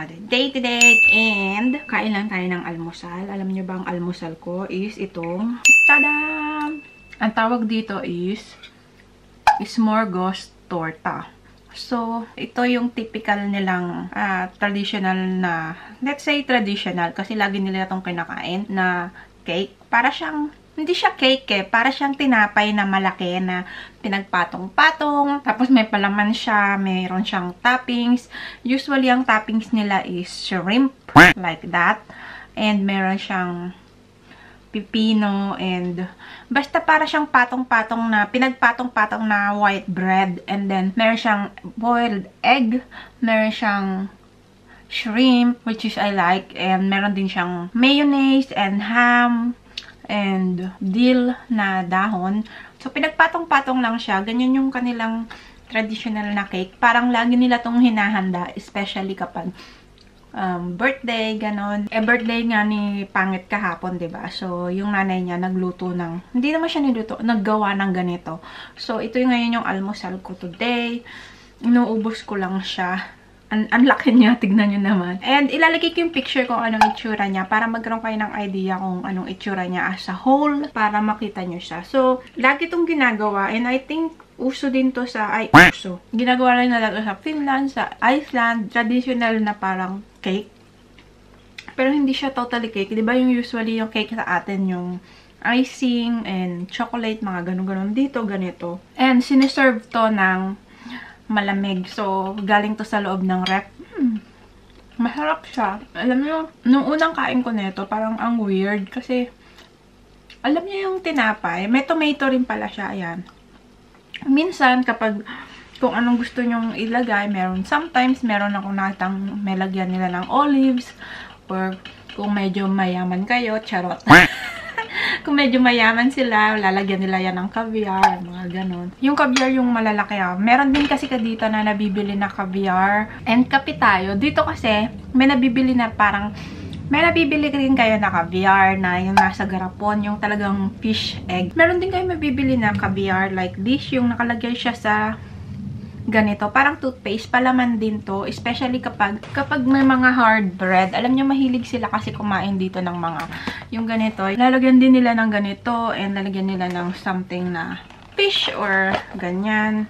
day today. And kain lang tayo ng almusal. Alam niyo ba ang almusal ko is itong tada! Ang tawag dito is smorgasbord torta. So, ito yung typical nilang traditional na, let's say traditional kasi lagi nila itong kinakain na cake. Para siyang hindi siya cake eh. Para siyang tinapay na malaki na pinagpatong-patong. Tapos may palaman siya. Mayroon siyang toppings. Usually, ang toppings nila is shrimp. Like that. And meron siyang pipino and basta para siyang patong-patong na pinagpatong-patong na white bread. And then, meron siyang boiled egg. Meron siyang shrimp, which is I like. And meron din siyang mayonnaise and ham and dill na dahon. So, pinagpatong-patong lang siya. Ganyan yung kanilang traditional na cake. Parang lagi nila tong hinahanda, especially kapag birthday, ganon. Birthday nga ni Pangit kahapon, 'di ba? So, yung nanay niya nagluto ng, hindi naman siya niluto, naggawa ng ganito. So, ito yung ngayon yung almusal ko today. Inuubos ko lang siya. Ang laki niya, tignan nyo naman. And ilalagay ko yung picture kung anong itsura niya para magkaroon kayo ng idea kung anong itsura niya as a whole para makita nyo siya. So, lagi itong ginagawa and I think uso din to sa, uso. Ginagawa rin nila to sa Finland, sa Iceland, traditional na parang cake. Pero hindi siya totally cake. Diba yung usually yung cake sa atin yung icing and chocolate, mga ganun-ganun. Dito, ganito. And siniserve to ng malamig. So, galing to sa loob ng ref. Masarap siya. Alam niyo, nung unang kain ko nito, parang ang weird. Kasi, alam niyo yung tinapay, may tomato rin pala siya. Ayan. Minsan, kapag kung anong gusto nyong ilagay, sometimes, meron akong nakitang may lagyan nila ng olives. Or, kung medyo mayaman kayo, charot. Kung medyo mayaman sila, lalagyan nila yan ng caviar, mga ganon. Yung caviar yung malalaki. Meron din kasi dito na nabibili na caviar. And kape tayo. Dito kasi, may nabibili na parang, may nabibili rin kayo na caviar na yung nasa garapon, yung talagang fish egg. Meron din kayo mabibili na caviar like this, yung nakalagay siya sa ganito. Parang toothpaste, palaman din to. Especially kapag may mga hard bread. Alam niyo, mahilig sila kasi kumain dito ng mga, yung ganito. Lalagyan din nila ng ganito and lalagyan nila ng something na fish or ganyan.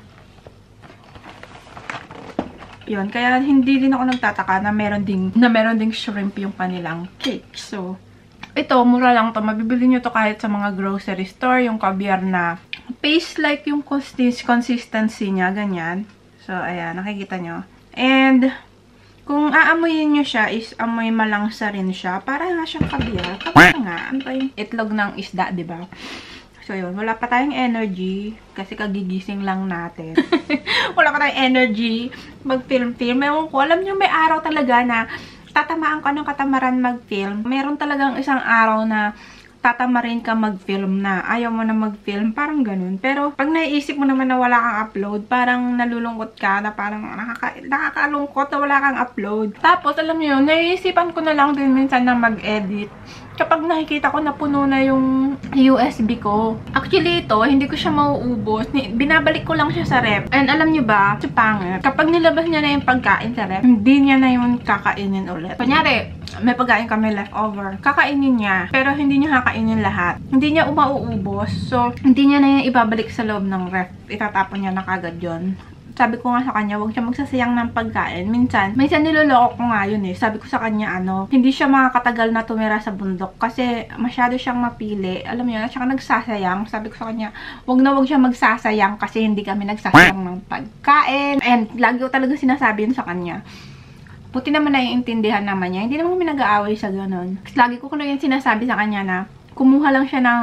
Yun. Kaya hindi din ako nagtataka na meron ding shrimp yung kanilang cake. So, ito, mura lang to. Mabibili nyo to kahit sa mga grocery store. Yung caviar na paste like yung consistency niya, ganyan. So, ayan, nakikita nyo. And, kung aamuyin nyo siya, is amoy malangsa rin siya. Para nga siyang caviar. Kapag nga, ano ba yung itlog ng isda, diba? So, yun. Wala pa tayong energy. Kasi kagigising lang natin. Wala pa tayong energy mag-film-film. Ewan ko, alam nyo, may araw talaga na tatamaan ka ng katamaran mag-film. Meron talagang isang araw na tatamarin ka mag-film na ayaw mo na mag-film, parang ganun. Pero, pag naiisip mo naman na wala kang upload, parang nalulungkot ka, na parang nakakalungkot na wala kang upload. Tapos, alam niyo, naiisipan ko na lang din minsan na mag-edit. Kapag nakikita ko na puno na yung USB ko. Actually, ito, hindi ko siya mauubos. Binabalik ko lang siya sa ref. And alam niyo ba, si Pangit, kapag nilabas niya na yung pagkain sa ref, hindi niya na yung kakainin ulit. Kunyari, may pagkain kami leftover. Kakainin niya, pero hindi niya kakainin lahat. Hindi niya umauubos. So, hindi niya na yung ibabalik sa loob ng ref. Itatapon niya na kagad yun. Sabi ko nga sa kanya, huwag siya magsasayang ng pagkain. Minsan niloloko ko nga yun eh. Sabi ko sa kanya, hindi siya makakatagal na tumira sa bundok kasi masyado siyang mapili. Alam mo yun, at saka nagsasayang. Sabi ko sa kanya, huwag siya magsasayang kasi hindi kami nagsasayang ng pagkain. And lagi ko talaga sinasabi yun sa kanya. Buti naman naiintindihan naman niya. Hindi naman kami nag-aaway sa ganun. Kasi lagi ko na yung sinasabi sa kanya na kumuha lang siya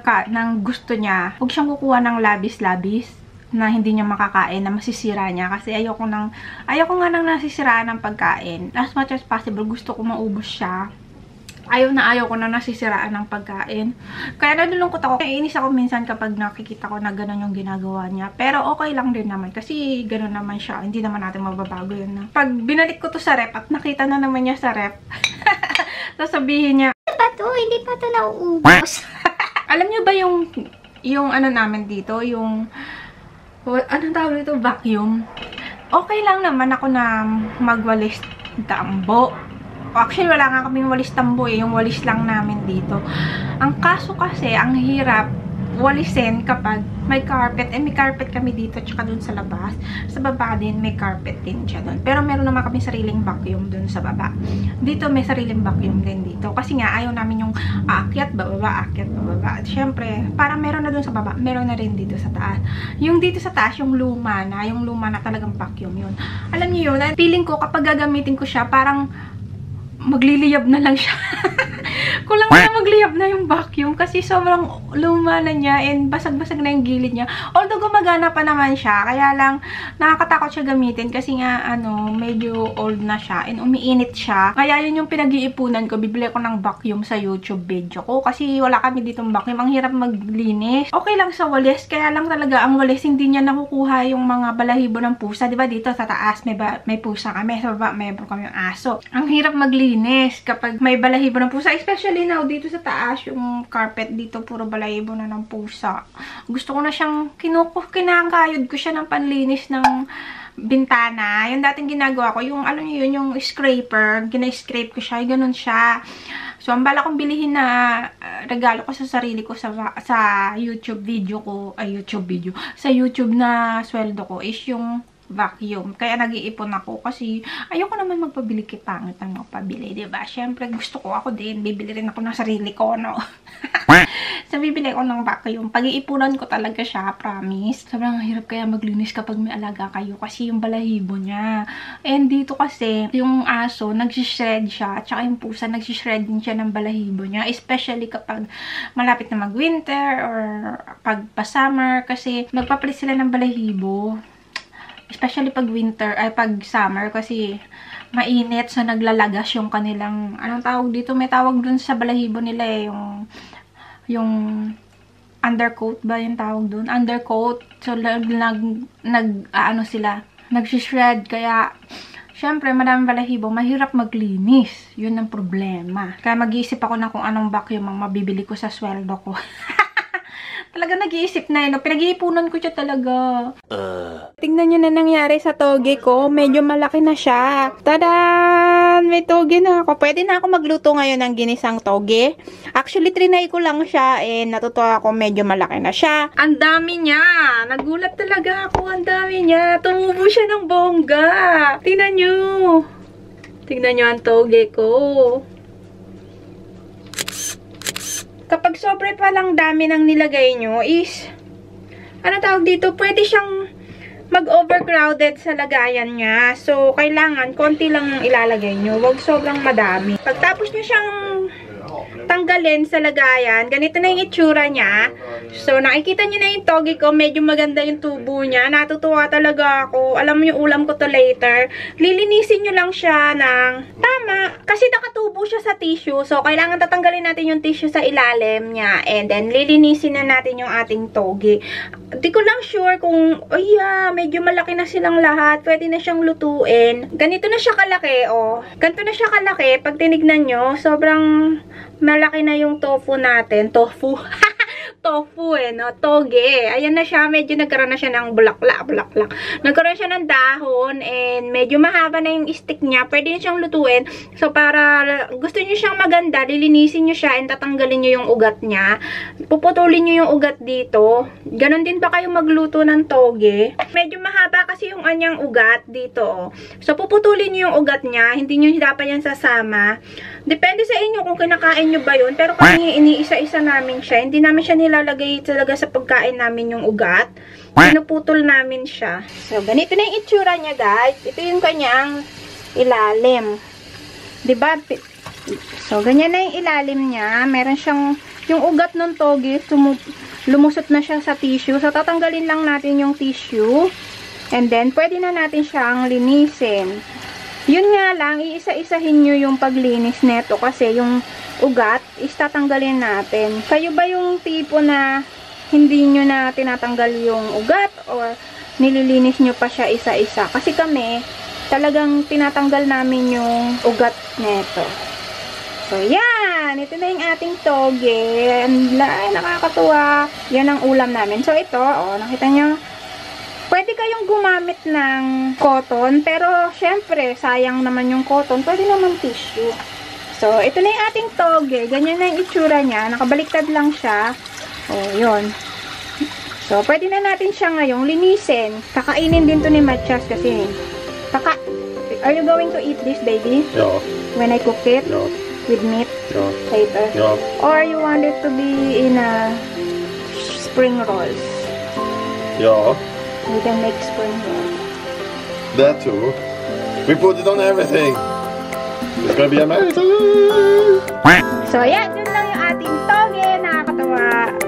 ng gusto niya. Huwag siyang kukuha ng labis-labis na hindi niya makakain, na masisira niya. Kasi ayoko nga nang nasisiraan ng pagkain. As much as possible, gusto ko maubos siya. Ayaw ko na nasisiraan ng pagkain. Kaya nalulungkot ako. Naiinis ako minsan kapag nakikita ko na gano'n yung ginagawa niya. Pero okay lang din naman. Kasi gano'n naman siya. Hindi naman natin mababago yun. Na. Pag binalik ko to sa rep at nakita na naman niya sa rep, sasabihin niya, hindi pa to nauubos. Alam niyo ba yung ano namin dito, yung anong tawag ito? Vacuum. Okay lang naman ako na magwalis tambo. Actually, wala nga kaming walis tambo eh. Yung walis lang namin dito. Ang kaso kasi, ang hirap walisin kapag may carpet. May carpet kami dito tsaka dun sa labas. Sa baba din, may carpet din siya dun. Pero meron naman kami sariling vacuum dun sa baba. Dito, may sariling vacuum din dito. Kasi nga, ayaw namin yung aakyat, bababa, aakyat, bababa. At syempre, parang meron na dun sa baba, meron na rin dito sa taas. Yung dito sa taas, yung luma na talagang vacuum yun. Alam niyo yun, feeling ko kapag gagamitin ko siya, parang magliliyab na lang siya. Kulang na magliyab na yung vacuum kasi sobrang luma na niya and basag-basag na yung gilid niya. Although gumagana pa naman siya, kaya lang nakakatakot siya gamitin kasi nga medyo old na siya and umiinit siya. Kaya yun yung pinag-iipunan ko, bibili ko ng vacuum sa YouTube video ko kasi wala kami ditong vacuum. Ang hirap maglinis. Okay lang sa walis, kaya lang talaga ang walis hindi niya nakukuha yung mga balahibo ng pusa. Diba dito sa taas may pusa kami, sa baba may kami yung aso. Ang hirap maglinis kapag may balahibo ng pusa, especially now, dito sa taas, yung carpet dito, puro balahibo na ng pusa. Gusto ko na siyang, kinakayod ko siya ng panlinis ng bintana. Yung dating ginagawa ko, yung, alam niyo yun, yung scraper, gina-scrape ko siya, ganun siya. So, ang bala kong bilihin na regalo ko sa sarili ko sa YouTube video ko, sa YouTube na sweldo ko is yung vacuum. Kaya nag-iipon ako kasi ayoko naman magpabili kay pangit ang magpabili, diba? Syempre, gusto ko ako din. Bibili rin ako ng sarili ko, no? So, bibili ko ng vacuum. Pag-iipunan ko talaga siya, promise. Sobrang hirap kaya maglinis kapag may alaga kayo kasi yung balahibo niya. And dito kasi, yung aso, nagsishred siya. Tsaka yung pusa, nagsishred din siya ng balahibo niya. Especially kapag malapit na mag-winter or pag pa-summer kasi magpapalit sila ng balahibo. Especially pag winter, ay pag summer kasi mainit, so naglalagas yung kanilang, anong tawag dito? May tawag dun sa balahibo nila eh, yung undercoat ba yung tawag dun? Undercoat. So, sila, nagsishred, kaya syempre, madaming balahibo, mahirap maglinis. Yun ang problema. Kaya mag-iisip ako na kung anong vacuum ang mabibili ko sa sweldo ko. Talaga nag-iisip na yun. Pinag-iipunan ko siya talaga. Tingnan nyo na nangyari sa toge ko. Medyo malaki na siya. Tadaan! May toge na ako. Pwede na ako magluto ngayon ng ginisang toge. Actually, trinay ko lang siya. Natutuwa ako medyo malaki na siya. Ang dami niya. Nagulat talaga ako. Ang dami niya. Tumubo siya ng bongga. Tingnan nyo. Tingnan nyo ang toge ko. Kapag sobre pa lang dami ng nilagay nyo is, ano tawag dito, pwede siyang mag-overcrowded sa lagayan niya. So, kailangan, konti lang ilalagay nyo. Huwag sobrang madami. Pagtapos nyo siyang tanggalin sa lagayan, ganito na yung itsura niya. So, nakikita nyo na yung toge ko. Medyo maganda yung tubo niya. Natutuwa talaga ako. Alam mo yung ulam ko to later. Lilinisin nyo lang siya ng tama. Kasi nakatubo siya sa tissue. So, kailangan tatanggalin natin yung tissue sa ilalim niya. And then, lilinisin na natin yung ating toge. Di ko lang sure kung, medyo malaki na silang lahat. Pwede na siyang lutuin. Ganito na siya kalaki, oh. Ganito na siya kalaki. Pag tinignan nyo, sobrang malaki na yung tofu natin. Tofu. Tofu no? Toge. Ayan na siya. Medyo nagkaroon na siya ng bulaklak. Nagkaroon siya ng dahon and medyo mahaba na yung stick niya. Pwede nyo siyang lutuin. So, para gusto nyo siyang maganda, lilinisin nyo siya and tatanggalin nyo yung ugat niya. Puputulin nyo yung ugat dito. Ganon din ba kayo magluto ng toge? Medyo mahaba kasi yung anyang ugat dito, oh. So, puputulin nyo yung ugat niya. Hindi nyo dapat yan sasama. Depende sa inyo kung kinakain nyo ba yun. Pero kami iniisa-isa namin siya. Hindi namin siya nilalagay talaga sa pagkain namin yung ugat. Pinuputol namin siya. So, ganito na yung itsura niya, guys. Ito yung kanyang ilalim. Diba? So, ganyan na yung ilalim niya. Meron siyang, yung ugat ng toge, lumusot na siya sa tissue. So, tatanggalin lang natin yung tissue. And then, pwede na natin siyang linisin. Yun nga lang, iisa-isahin nyo yung paglinis neto kasi yung ugat is tatanggalin natin. Kayo ba yung tipo na hindi nyo na tinatanggal yung ugat or nililinis nyo pa siya isa-isa? Kasi kami, talagang tinatanggal namin yung ugat neto. So, yan. Ito na yung ating toge. Ay, nakakatuwa. Yan ang ulam namin. So, ito, nakita nyo, Pwede kayong gumamit ng cotton, pero syempre, sayang naman yung cotton. Pwede naman tissue. So, ito na yung ating toge. Ganyan na yung itsura niya. Nakabaliktad lang siya. Oh, yun. So, pwede na natin siya ngayong linisin. Kakainin din to ni Matias kasi. Are you going to eat this, baby? Ja. When I cook it? Ja. With meat? Ja. Later? Ja. Or you want it to be in a spring rolls? Ja. We can make spring rolls. That too. We put it on everything. It's gonna be amazing. So, yan. Yun lang yung ating toge. Nakakatawa.